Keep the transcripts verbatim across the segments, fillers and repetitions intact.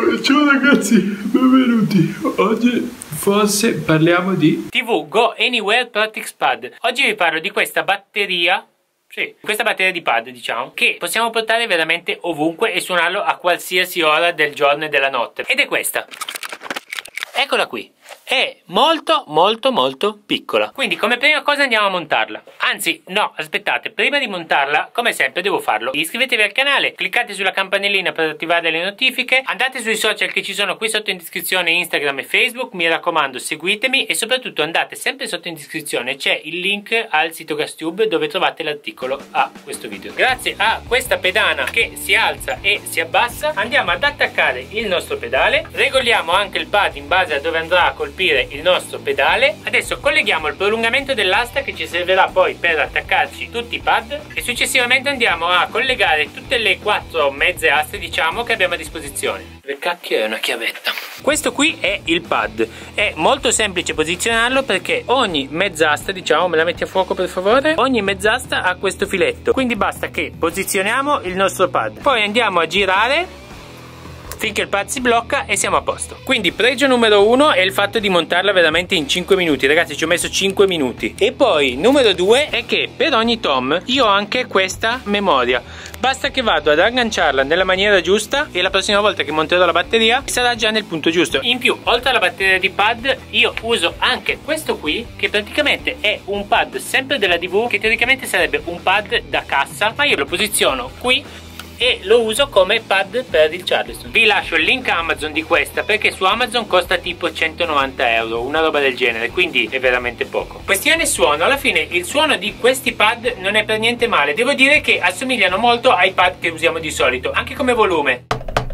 Oh, ciao ragazzi, benvenuti. Oggi forse parliamo di T V Go Anywhere Protix Pad. Oggi vi parlo di questa batteria. Sì, questa batteria di pad, diciamo, che possiamo portare veramente ovunque e suonarlo a qualsiasi ora del giorno e della notte. Ed è questa. Eccola qui. È molto molto molto piccola. Quindi come prima cosa andiamo a montarla. Anzi no, aspettate, prima di montarla come sempre devo farlo. Iscrivetevi al canale, cliccate sulla campanellina per attivare le notifiche, andate sui social che ci sono qui sotto in descrizione, Instagram e Facebook, mi raccomando seguitemi, e soprattutto andate sempre sotto in descrizione, c'è il link al sito GasTube dove trovate l'articolo a questo video. Grazie a questa pedana che si alza e si abbassa andiamo ad attaccare il nostro pedale, regoliamo anche il pad in base a dove andrà a colpire il nostro pedale. Adesso colleghiamo il prolungamento dell'asta che ci servirà poi per attaccarci tutti i pad e successivamente andiamo a collegare tutte le quattro mezze aste, diciamo, che abbiamo a disposizione. Che cacchio è una chiavetta? Questo qui è il pad, è molto semplice posizionarlo perché ogni mezz'asta, diciamo, me la metti a fuoco per favore, ogni mezz'asta ha questo filetto, quindi basta che posizioniamo il nostro pad, poi andiamo a girare finché il pad si blocca e siamo a posto. Quindi pregio numero uno è il fatto di montarla veramente in cinque minuti, ragazzi, ci ho messo cinque minuti. E poi numero due è che per ogni tom io ho anche questa memoria, basta che vado ad agganciarla nella maniera giusta e la prossima volta che monterò la batteria sarà già nel punto giusto. In più, oltre alla batteria di pad, io uso anche questo qui, che praticamente è un pad sempre della D V, che teoricamente sarebbe un pad da cassa, ma io lo posiziono qui e lo uso come pad per il Charleston. Vi lascio il link Amazon di questa perché su Amazon costa tipo centonovanta euro, una roba del genere, quindi è veramente poco. Questione suono, alla fine il suono di questi pad non è per niente male, devo dire che assomigliano molto ai pad che usiamo di solito, anche come volume.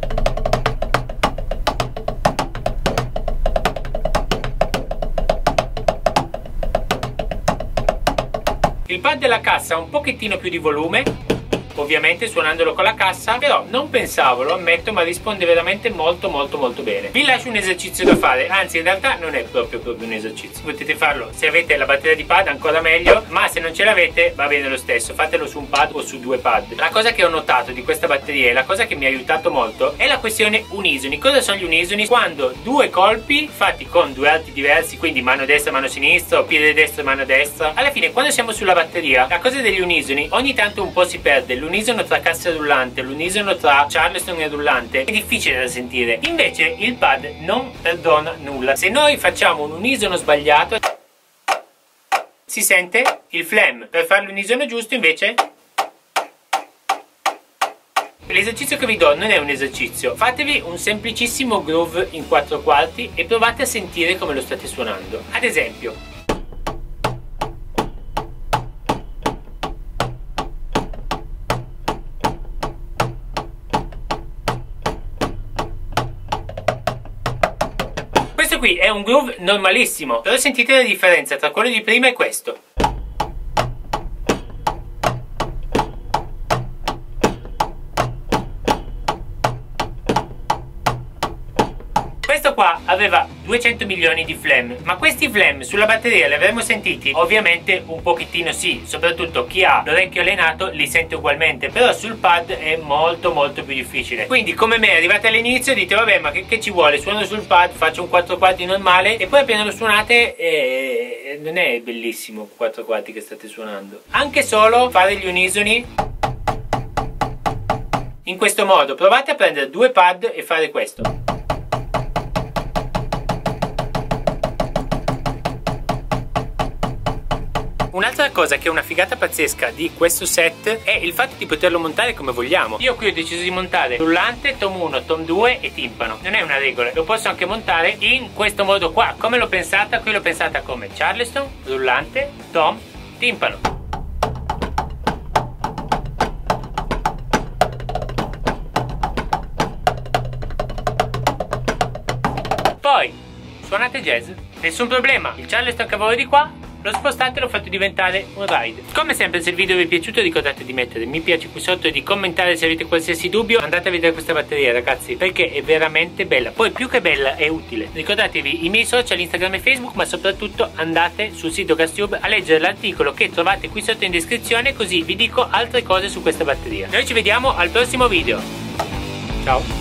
Il pad della cassa ha un pochettino più di volume, ovviamente suonandolo con la cassa, però non pensavo, lo ammetto, ma risponde veramente molto molto molto bene. Vi lascio un esercizio da fare, anzi in realtà non è proprio proprio un esercizio, potete farlo se avete la batteria di pad ancora meglio, ma se non ce l'avete va bene lo stesso, fatelo su un pad o su due pad. La cosa che ho notato di questa batteria e la cosa che mi ha aiutato molto è la questione unisoni. Cosa sono gli unisoni? Quando due colpi fatti con due arti diversi, quindi mano destra mano sinistra o piede destro mano destra, alla fine quando siamo sulla batteria la cosa degli unisoni ogni tanto un po' si perde. L'unisono tra cassa e rullante, l'unisono tra Charleston e rullante è difficile da sentire, invece il pad non perdona nulla. Se noi facciamo un unisono sbagliato si sente il flam, per fare l'unisono giusto invece l'esercizio che vi do non è un esercizio, fatevi un semplicissimo groove in quattro quarti e provate a sentire come lo state suonando. Ad esempio, questo qui è un groove normalissimo, però sentite la differenza tra quello di prima e questo. Questo qua aveva duecento milioni di flam, ma questi flam sulla batteria li avremmo sentiti? Ovviamente un pochettino sì, soprattutto chi ha l'orecchio allenato li sente ugualmente, però sul pad è molto molto più difficile. Quindi come me arrivate all'inizio dite vabbè ma che, che ci vuole, suono sul pad, faccio un quattro quarti normale e poi appena lo suonate eh, non è bellissimo quattro quarti che state suonando. Anche solo fare gli unisoni in questo modo, provate a prendere due pad e fare questo. Un'altra cosa che è una figata pazzesca di questo set è il fatto di poterlo montare come vogliamo. Io qui ho deciso di montare rullante, tom uno, tom due e timpano. Non è una regola, lo posso anche montare in questo modo qua. Come l'ho pensata? Qui l'ho pensata come Charleston, rullante, tom, timpano. Poi suonate jazz, nessun problema. Il Charleston che avevo di qua lo spostate e l'ho fatto diventare un ride. Come sempre, se il video vi è piaciuto ricordate di mettere mi piace qui sotto e di commentare se avete qualsiasi dubbio. Andate a vedere questa batteria ragazzi, perché è veramente bella, poi più che bella è utile. Ricordatevi i miei social Instagram e Facebook, ma soprattutto andate sul sito GasTube a leggere l'articolo che trovate qui sotto in descrizione, così vi dico altre cose su questa batteria. Noi ci vediamo al prossimo video, ciao.